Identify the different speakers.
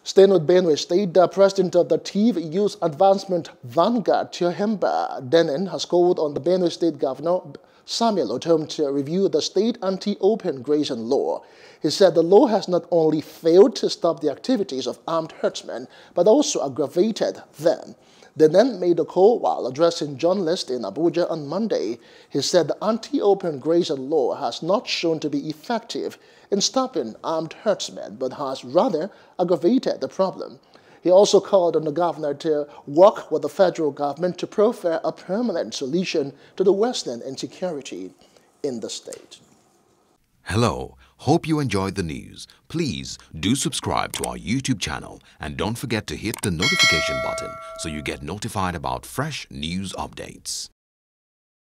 Speaker 1: Staying with Benue State, the president of the TIV Youth Advancement Vanguard, Thiohemba Denin, has called on the Benue State Governor Samuel Ortom to review the state anti-open grazing law. He said the law has not only failed to stop the activities of armed herdsmen, but also aggravated them. Denin made the call while addressing journalists in Abuja on Monday. He said the anti-open grazing law has not shown to be effective in stopping armed herdsmen, but has rather aggravated the problem. He also called on the governor to work with the federal government to proffer a permanent solution to the worsening insecurity in the state.
Speaker 2: Hello, hope you enjoyed the news. Please do subscribe to our YouTube channel and don't forget to hit the notification button so you get notified about fresh news updates.